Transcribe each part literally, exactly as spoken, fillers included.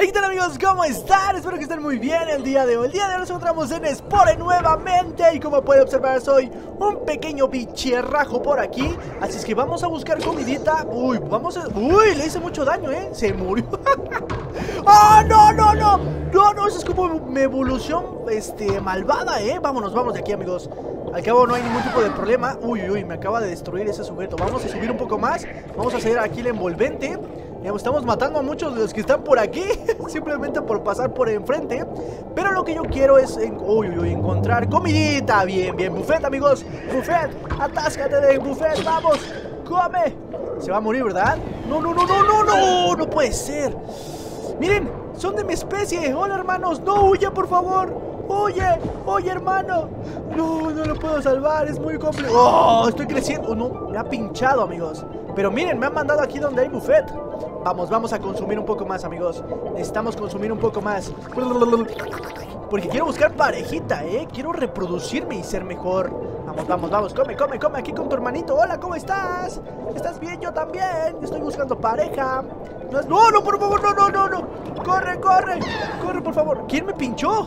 ¿Qué tal, amigos? ¿Cómo están? Espero que estén muy bien el día de hoy. El día de hoy nos encontramos en Spore nuevamente. Y como pueden observar, soy un pequeño bicherrajo por aquí. Así es que vamos a buscar comidita. Uy, vamos a... Uy, le hice mucho daño, ¿eh? Se murió. ¡Oh, no, no, no! No, no, eso es como una evolución, este, malvada, ¿eh? Vámonos, vamos de aquí, amigos. Al cabo no hay ningún tipo de problema. Uy, uy, uy, me acaba de destruir ese sujeto. Vamos a subir un poco más. Vamos a hacer aquí el envolvente. Estamos matando a muchos de los que están por aquí simplemente por pasar por enfrente. Pero lo que yo quiero es en... uy, uy, uy, encontrar comidita. Bien, bien, buffet, amigos. Buffet, atáscate de buffet, vamos. Come. Se va a morir, ¿verdad? No, no, no, no, no, no. No puede ser. Miren, son de mi especie. Hola, hermanos. No, huye, por favor. Oye, oye, hermano. No, no lo puedo salvar, es muy complicado. Oh, estoy creciendo. Oh, no, me ha pinchado, amigos. Pero miren, me han mandado aquí donde hay buffet. Vamos, vamos a consumir un poco más, amigos. Necesitamos consumir un poco más. Porque quiero buscar parejita, ¿eh? Quiero reproducirme y ser mejor. Vamos, vamos, vamos, come, come, come aquí con tu hermanito. Hola, ¿cómo estás? ¿Estás bien? Yo también. Estoy buscando pareja. No, es... no, no, por favor, no, no, no, no. Corre, corre, corre, por favor. ¿Quién me pinchó?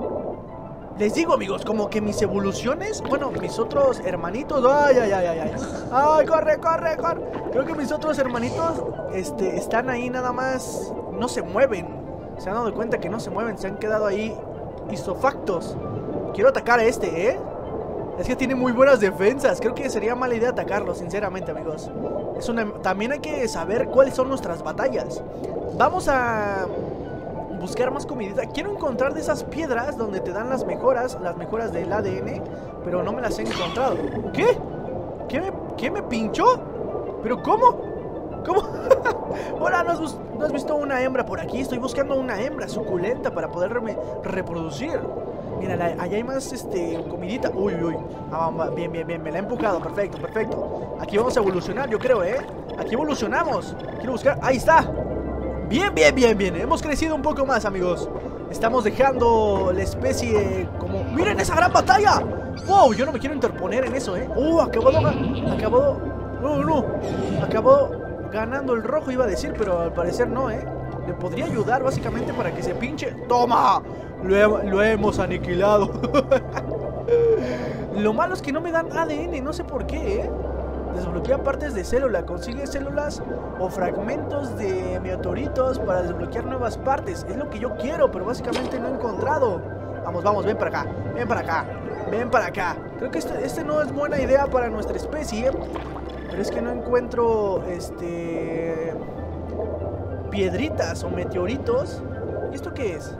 Les digo, amigos, como que mis evoluciones, bueno, mis otros hermanitos, ay, ay, ay, ay, ay, ay, corre, corre, corre. Creo que mis otros hermanitos, este, están ahí nada más, no se mueven. Se han dado cuenta que no se mueven, se han quedado ahí isofactos. Quiero atacar a este, ¿eh? Es que tiene muy buenas defensas. Creo que sería mala idea atacarlo, sinceramente, amigos. Es una... También hay que saber cuáles son nuestras batallas. Vamos a... buscar más comidita. Quiero encontrar de esas piedras donde te dan las mejoras, las mejoras del A D N, pero no me las he encontrado. ¿Qué? ¿Qué me, qué me pinchó? ¿Pero cómo? ¿Cómo? Hola, ¿no has, ¿no has visto una hembra por aquí? Estoy buscando una hembra suculenta para poderme reproducir. Mira, allá hay más este, comidita. Uy, uy, ah, bien, bien, bien, me la he empujado. Perfecto, perfecto. Aquí vamos a evolucionar, yo creo, ¿eh? Aquí evolucionamos. Quiero buscar, ahí está. Bien, bien, bien, bien. Hemos crecido un poco más, amigos. Estamos dejando la especie como... ¡Miren esa gran batalla! ¡Wow! Yo no me quiero interponer en eso, ¿eh? ¡Uh! Acabó... Acabó... No, no. Acabó ganando el rojo, iba a decir, pero al parecer no, ¿eh? Le podría ayudar, básicamente, para que se pinche... ¡Toma! Lo, he... Lo hemos aniquilado. Lo malo es que no me dan A D N. No sé por qué, ¿eh? Desbloquea partes de célula, consigue células o fragmentos de meteoritos para desbloquear nuevas partes. Es lo que yo quiero, pero básicamente no he encontrado. Vamos, vamos, ven para acá, ven para acá, ven para acá. Creo que este, este no es buena idea para nuestra especie, pero es que no encuentro, este... piedritas o meteoritos. ¿Y esto qué es?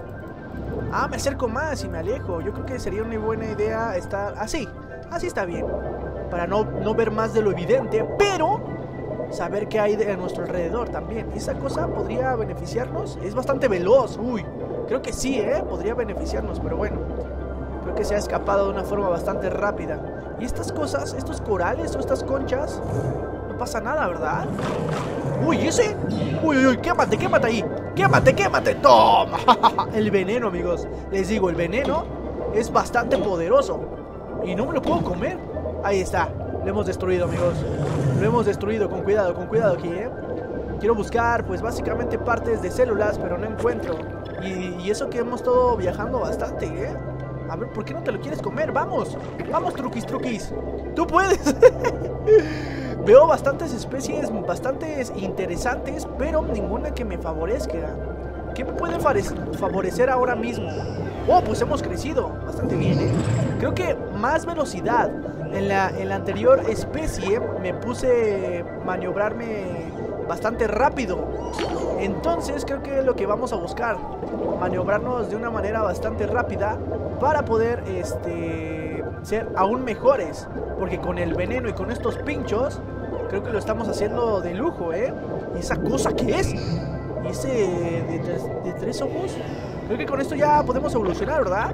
Ah, me acerco más y me alejo. Yo creo que sería una buena idea estar... así, así está bien. Para no, no ver más de lo evidente, pero saber qué hay de, a nuestro alrededor también. Esa cosa podría beneficiarnos. Es bastante veloz. Uy, creo que sí, ¿eh? Podría beneficiarnos, pero bueno. Creo que se ha escapado de una forma bastante rápida. Y estas cosas, estos corales o estas conchas, no pasa nada, ¿verdad? Uy, ese. Uy, uy, uy, quémate, quémate ahí. Quémate, quémate. Toma. El veneno, amigos. Les digo, el veneno es bastante poderoso. Y no me lo puedo comer. Ahí está, lo hemos destruido, amigos. Lo hemos destruido, con cuidado, con cuidado aquí, ¿eh? Quiero buscar, pues básicamente partes de células, pero no encuentro. Y, y eso que hemos estado viajando bastante, ¿eh? A ver, ¿por qué no te lo quieres comer? ¡Vamos! ¡Vamos, truquis, truquis! ¡Tú puedes! Veo bastantes especies, bastantes interesantes, pero ninguna que me favorezca. ¿Qué me puede favorecer ahora mismo? Oh, pues hemos crecido bastante bien, ¿eh? Creo que más velocidad. En la, en la anterior especie me puse maniobrarme bastante rápido. Entonces creo que es lo que vamos a buscar. Maniobrarnos de una manera bastante rápida para poder este, ser aún mejores. Porque con el veneno y con estos pinchos creo que lo estamos haciendo de lujo, ¿eh? ¿Y esa cosa qué es? ¿Y ese de tres, de tres ojos? Creo que con esto ya podemos evolucionar, ¿verdad?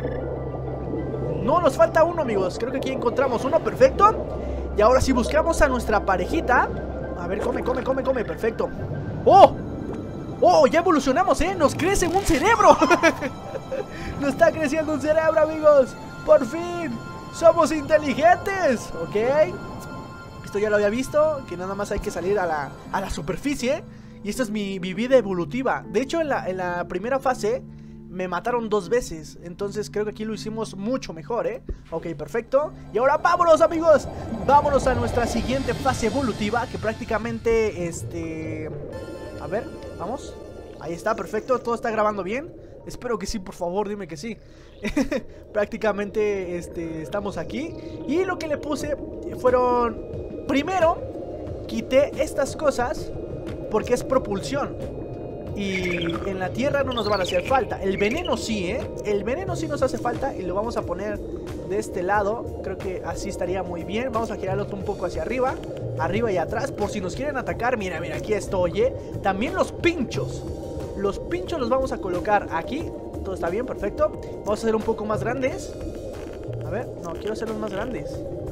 No, nos falta uno, amigos. Creo que aquí encontramos uno, perfecto. Y ahora sí buscamos a nuestra parejita. A ver, come, come, come, come, perfecto. ¡Oh! ¡Oh! Ya evolucionamos, ¿eh? Nos crece un cerebro. Nos está creciendo un cerebro, amigos. ¡Por fin! ¡Somos inteligentes! ¿Ok? Esto ya lo había visto, que nada más hay que salir a la, a la superficie Y esta es mi, mi vida evolutiva. De hecho, en la, en la primera fase me mataron dos veces. Entonces creo que aquí lo hicimos mucho mejor, ¿eh? Ok, perfecto. Y ahora vámonos, amigos. Vámonos a nuestra siguiente fase evolutiva, que prácticamente, este... A ver, vamos. Ahí está, perfecto. Todo está grabando bien. Espero que sí, por favor, dime que sí. Prácticamente, este, estamos aquí. Y lo que le puse fueron... Primero, quité estas cosas porque es propulsión. Y en la tierra no nos van a hacer falta. El veneno sí, ¿eh? El veneno sí nos hace falta. Y lo vamos a poner de este lado. Creo que así estaría muy bien. Vamos a girarlo un poco hacia arriba, arriba y atrás, por si nos quieren atacar. Mira, mira, aquí estoy, ¿eh? También los pinchos. Los pinchos los vamos a colocar aquí. Todo está bien, perfecto. Vamos a hacer un poco más grandes. A ver, no, quiero hacerlos más grandes.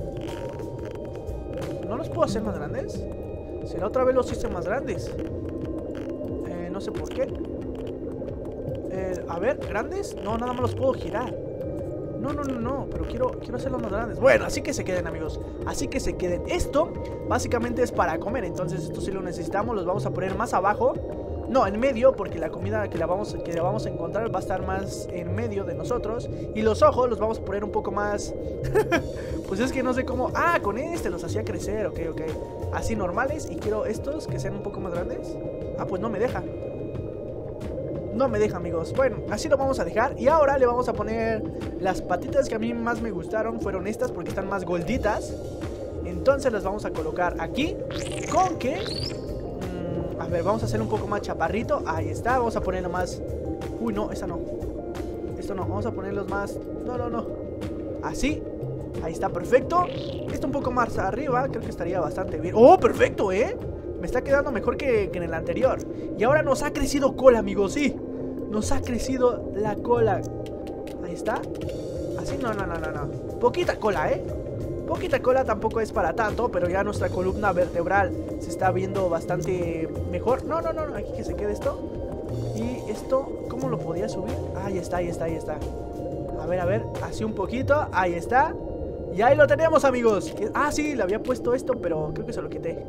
¿No los puedo hacer más grandes? Si la otra vez los hice más grandes. No sé por qué. eh, A ver, ¿grandes? No, nada más los puedo girar. No, no, no, no, pero quiero, quiero hacerlos más grandes. Bueno, así que se queden, amigos. Así que se queden. Esto básicamente es para comer. Entonces esto sí lo necesitamos. Los vamos a poner más abajo. No, en medio, porque la comida que la, vamos, que la vamos a encontrar va a estar más en medio de nosotros. Y los ojos los vamos a poner un poco más... Pues es que no sé cómo... Ah, con este los hacía crecer, ok, ok. Así normales. Y quiero estos que sean un poco más grandes. Ah, pues no me deja. No me deja, amigos. Bueno, así lo vamos a dejar. Y ahora le vamos a poner las patitas que a mí más me gustaron. Fueron estas porque están más gorditas. Entonces las vamos a colocar aquí. Con que... Mmm, a ver, vamos a hacer un poco más chaparrito. Ahí está, vamos a ponerlo más... Uy, no, esa no. Esto no, vamos a ponerlos más... No, no, no. Así. Ahí está, perfecto. Esto un poco más arriba, creo que estaría bastante bien. ¡Oh, perfecto, eh! Me está quedando mejor que, que en el anterior. Y ahora nos ha crecido cola, amigos, sí. Nos ha crecido la cola. Ahí está. Así, no, no, no, no, no. Poquita cola, ¿eh? Poquita cola, tampoco es para tanto. Pero ya nuestra columna vertebral se está viendo bastante mejor. No, no, no, no, aquí que se quede esto. Y esto, ¿cómo lo podía subir? Ahí está, ahí está, ahí está. A ver, a ver, así un poquito. Ahí está. Y ahí lo tenemos, amigos. Ah, sí, le había puesto esto, pero creo que se lo quité.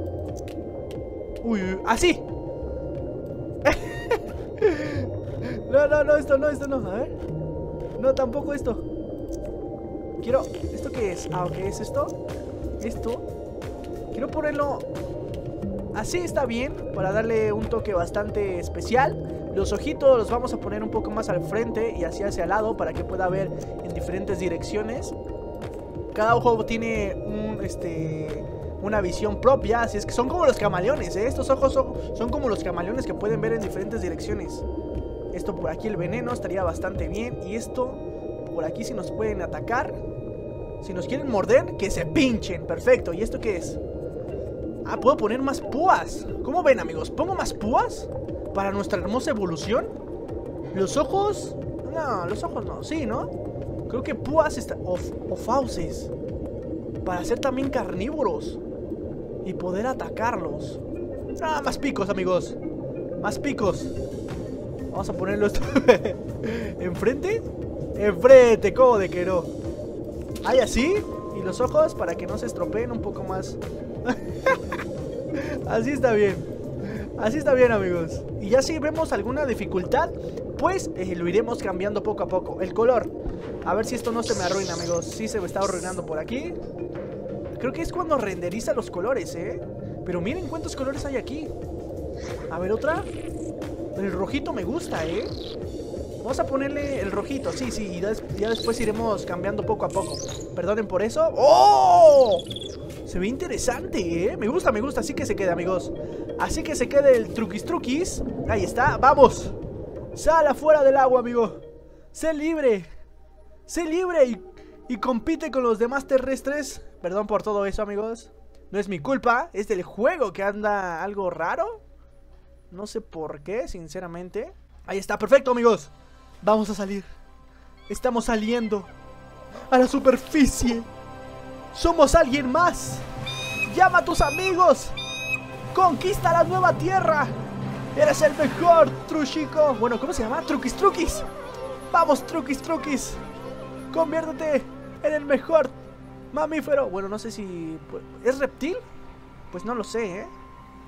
Uy, uy, así. No, no, no, esto no, esto no. A ver. No, tampoco esto. Quiero... ¿Esto qué es? Ah, ok, es esto. Esto. Quiero ponerlo... Así está bien, para darle un toque bastante especial. Los ojitos los vamos a poner un poco más al frente y así hacia el lado para que pueda ver en diferentes direcciones. Cada ojo tiene un, este... una visión propia, así es que son como los camaleones, ¿eh? Estos ojos son, son como los camaleones que pueden ver en diferentes direcciones. Esto por aquí, el veneno, estaría bastante bien. Y esto por aquí, si nos pueden atacar, si nos quieren morder, que se pinchen, perfecto. ¿Y esto qué es? Ah, puedo poner más púas. ¿Cómo ven, amigos? ¿Pongo más púas para nuestra hermosa evolución? Los ojos... No, los ojos no, sí, ¿no? Creo que púas está... o, o fauces, para ser también carnívoros y poder atacarlos. Ah, más picos, amigos. Más picos. Vamos a ponerlo esto enfrente. Enfrente, ¿cómo de que no? Ahí así. Y los ojos para que no se estropeen un poco más. Así está bien. Así está bien, amigos. Y ya si vemos alguna dificultad, pues eh, lo iremos cambiando poco a poco. El color. A ver si esto no se me arruina, amigos. Sí se me está arruinando por aquí. Creo que es cuando renderiza los colores, ¿eh? Pero miren cuántos colores hay aquí. A ver, otra. El rojito me gusta, ¿eh? Vamos a ponerle el rojito, sí, sí. Y des ya después iremos cambiando poco a poco. Perdonen por eso. ¡Oh! Se ve interesante, ¿eh? Me gusta, me gusta. Así que se quede, amigos. Así que se quede el truquis truquis. Ahí está, vamos. Sal afuera del agua, amigo. Sé libre. Sé libre y, y compite con los demás terrestres. Perdón por todo eso, amigos. No es mi culpa, es del juego que anda algo raro. No sé por qué, sinceramente. Ahí está, perfecto, amigos. Vamos a salir. Estamos saliendo a la superficie. Somos alguien más. Llama a tus amigos. Conquista la nueva tierra. Eres el mejor, Truchico. Bueno, ¿cómo se llama? Truquis Truquis. Vamos, Truquis Truquis. Conviértete en el mejor mamífero. Bueno, no sé si... ¿Es reptil? Pues no lo sé, ¿eh?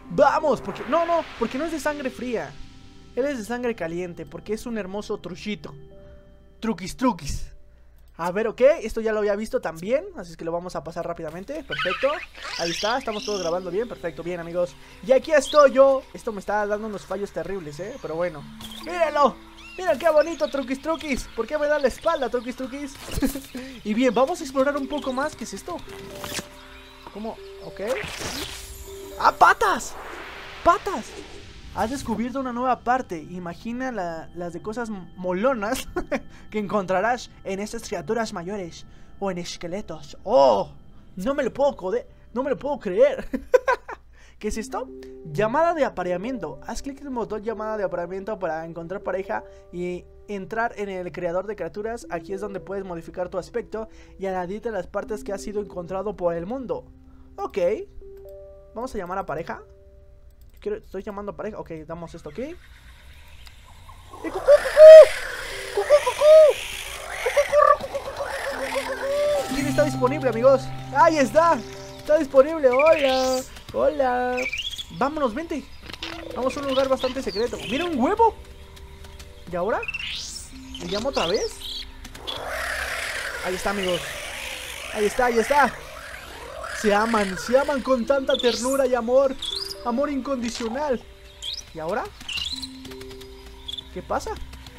Vamos, porque... No, no, porque no es de sangre fría. Él es de sangre caliente, porque es un hermoso truchito. Truquis, truquis. A ver, ok, esto ya lo había visto también, así es que lo vamos a pasar rápidamente. Perfecto, ahí está, estamos todos grabando bien. Perfecto, bien amigos. Y aquí estoy yo. Esto me está dando unos fallos terribles, eh, pero bueno. ¡Mírenlo! ¡Miren qué bonito, truquis, truquis! ¿Por qué me da la espalda, truquis, truquis? Y bien, vamos a explorar un poco más. ¿Qué es esto? ¿Cómo? Ok. ¡Ah, patas! ¡Patas! Has descubierto una nueva parte. Imagina la, las de cosas molonas que encontrarás en estas criaturas mayores o en esqueletos. ¡Oh! No me lo puedo coder, no me lo puedo creer. ¿Qué es esto? Llamada de apareamiento. Haz clic en el botón llamada de apareamiento para encontrar pareja y entrar en el creador de criaturas. Aquí es donde puedes modificar tu aspecto y añadirte las partes que has sido encontrado por el mundo. Ok. Vamos a llamar a pareja. Quiero, estoy llamando a pareja. Ok, damos esto aquí. ¡Y cucú, cucú! ¡Cucú, cucú! ¿Quién está disponible, amigos? ¡Ahí está! Está disponible. Hola. Hola. Vámonos, vente. Vamos a un lugar bastante secreto. ¡Mira, un huevo! ¿Y ahora? ¿Me llamo otra vez? Ahí está, amigos. Ahí está, ahí está. Se aman, se aman con tanta ternura y amor. Amor incondicional. ¿Y ahora? ¿Qué pasa?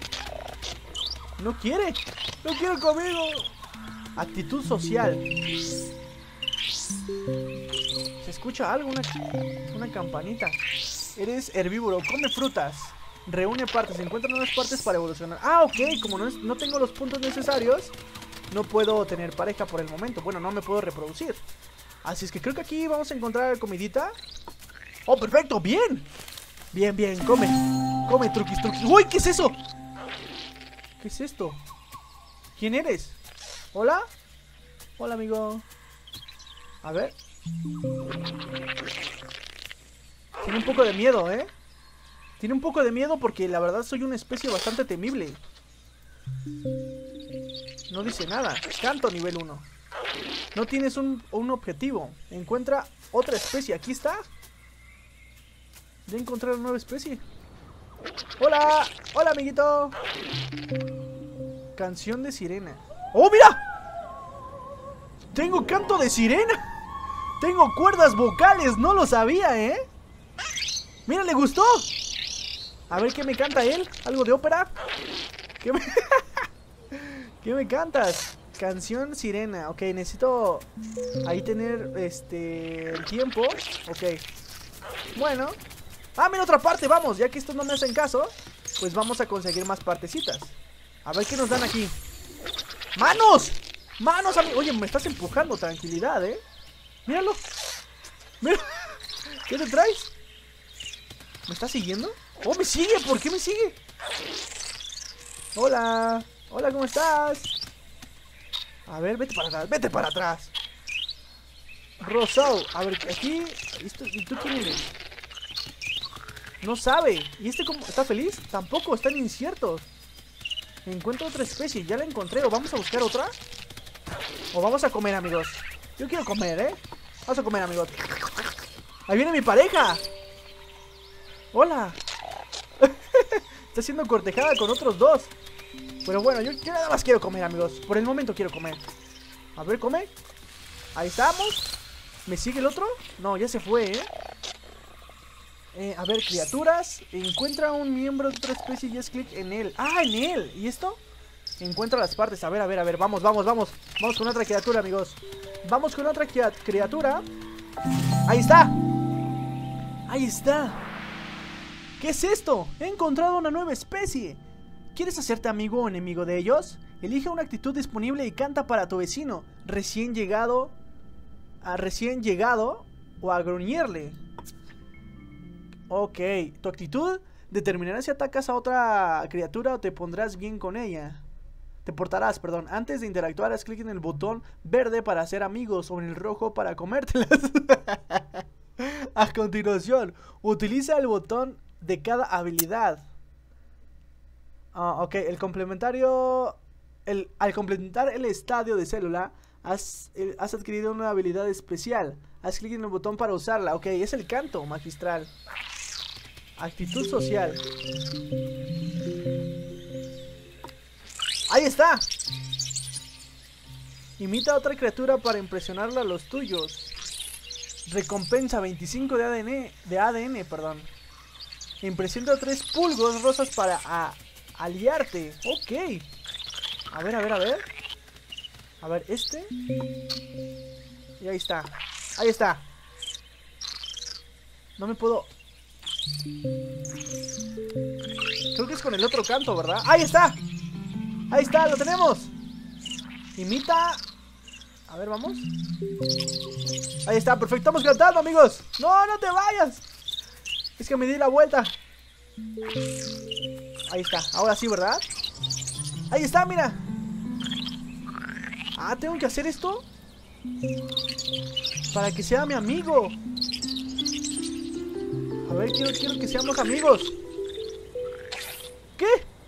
No quiere. No quiere conmigo. Actitud social. Se escucha algo, una, una campanita. Eres herbívoro, come frutas. Reúne partes, encuentra nuevas partes para evolucionar. Ah, ok, como no, es, no tengo los puntos necesarios, no puedo tener pareja por el momento. Bueno, no me puedo reproducir. Así es que creo que aquí vamos a encontrar comidita. ¡Oh, perfecto! ¡Bien! Bien, bien, come. Come, truquis, truquis. ¡Uy! ¿Qué es eso? ¿Qué es esto? ¿Quién eres? ¿Hola? Hola, amigo. A ver. Tiene un poco de miedo, ¿eh? Tiene un poco de miedo porque la verdad soy una especie bastante temible. No dice nada. Canto nivel uno. No tienes un, un objetivo. Encuentra otra especie. Aquí está. Ya encontré una nueva especie. ¡Hola! ¡Hola, amiguito! Canción de sirena. ¡Oh, mira! Tengo canto de sirena. Tengo cuerdas vocales. No lo sabía, ¿eh? Mira, le gustó. A ver, ¿qué me canta él? ¿Algo de ópera? ¿Qué me, ¿Qué me cantas? Canción sirena. Ok, necesito ahí tener este el tiempo. Ok. Bueno. Ah, mira, otra parte, vamos. Ya que estos no me hacen caso, pues vamos a conseguir más partecitas. A ver qué nos dan aquí. ¡Manos! ¡Manos, amigo! Oye, me estás empujando. Tranquilidad, ¿eh? Míralo. Mira. ¿Qué te traes? ¿Me está siguiendo? ¡Oh, me sigue! ¿Por qué me sigue? Hola. Hola, ¿cómo estás? A ver, vete para atrás. Vete para atrás. Rosao. A ver, aquí... ¿Y tú quién eres? No sabe. ¿Y este cómo? ¿Está feliz? Tampoco, están inciertos. Encuentro otra especie, ya la encontré. ¿O vamos a buscar otra? ¿O vamos a comer, amigos? Yo quiero comer, ¿eh? Vamos a comer, amigos. ¡Ahí viene mi pareja! ¡Hola! Está siendo cortejada con otros dos. Pero bueno, yo, yo nada más quiero comer, amigos. Por el momento quiero comer. A ver, come. Ahí estamos. ¿Me sigue el otro? No, ya se fue, ¿eh? Eh, a ver, criaturas. Encuentra un miembro de otra especie y haz clic en él. ¡Ah, en él! ¿Y esto? Encuentra las partes. A ver, a ver, a ver. Vamos, vamos, vamos. Vamos con otra criatura, amigos. Vamos con otra criatura. ¡Ahí está! ¡Ahí está! ¿Qué es esto? He encontrado una nueva especie. ¿Quieres hacerte amigo o enemigo de ellos? Elige una actitud disponible y canta para tu vecino recién llegado. A recién llegado o a gruñirle. Ok, tu actitud determinará si atacas a otra criatura o te pondrás bien con ella. Te portarás, perdón. Antes de interactuar, haz clic en el botón verde para hacer amigos o en el rojo para comértelas. A continuación, utiliza el botón de cada habilidad. Ah, ok, el complementario... El, al completar el estadio de célula, Has, eh, has adquirido una habilidad especial. Haz clic en el botón para usarla. Ok, es el canto magistral. Actitud social. Ahí está. Imita a otra criatura para impresionarla a los tuyos. Recompensa veinticinco de A D N, de A D N, perdón. Impresiona tres pulgos rosas para a, aliarte. Ok. A ver, a ver, a ver. A ver, este. Y ahí está. Ahí está. No me puedo... Creo que es con el otro canto, ¿verdad? ¡Ahí está! ¡Ahí está! ¡Lo tenemos! Imita... A ver, vamos. Ahí está, perfecto. Estamos cantando, amigos. ¡No, no te vayas! Es que me di la vuelta. Ahí está. Ahora sí, ¿verdad? Ahí está, mira. Ah, ¿tengo que hacer esto? Para que sea mi amigo. A ver, quiero, quiero que seamos amigos. ¿Qué?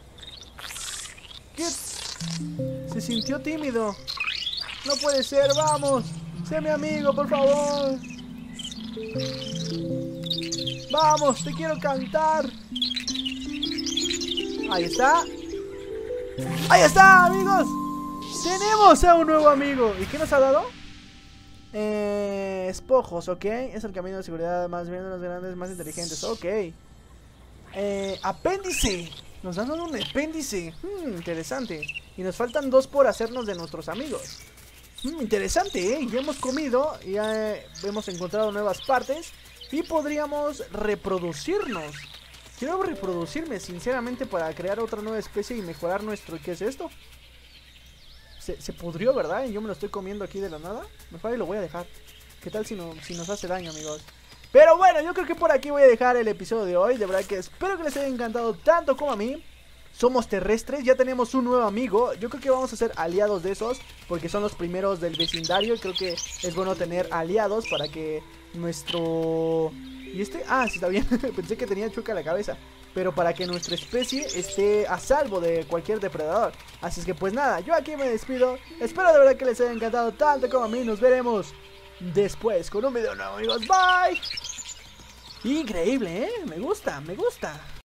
¿Qué? Se sintió tímido. No puede ser, vamos. Sé mi amigo, por favor. Vamos, te quiero cantar. Ahí está. Ahí está, amigos. Tenemos a un nuevo amigo. ¿Y qué nos ha dado? Eh, espojos, ok. Es el camino de seguridad más bien de los grandes, más inteligentes. Ok. Eh, apéndice. Nos han dado un apéndice. Hmm, interesante. Y nos faltan dos por hacernos de nuestros amigos. Hmm, interesante, ¿eh? Ya hemos comido. Ya eh, hemos encontrado nuevas partes. Y podríamos reproducirnos. Quiero reproducirme, sinceramente, para crear otra nueva especie y mejorar nuestro... ¿Qué es esto? Se, se pudrió, ¿verdad? Y yo me lo estoy comiendo aquí de la nada. Mejor ahí lo voy a dejar. ¿Qué tal si, no, si nos hace daño, amigos? Pero bueno, yo creo que por aquí voy a dejar el episodio de hoy. De verdad que espero que les haya encantado tanto como a mí. Somos terrestres, ya tenemos un nuevo amigo. Yo creo que vamos a ser aliados de esos, porque son los primeros del vecindario. Y creo que es bueno tener aliados para que nuestro... ¿Y este? Ah, sí, está bien. Pensé que tenía chueca la cabeza. Pero para que nuestra especie esté a salvo de cualquier depredador. Así es que pues nada, yo aquí me despido. Espero de verdad que les haya encantado tanto como a mí. Nos veremos después con un video nuevo, amigos. Bye. Increíble, ¿eh? Me gusta, me gusta.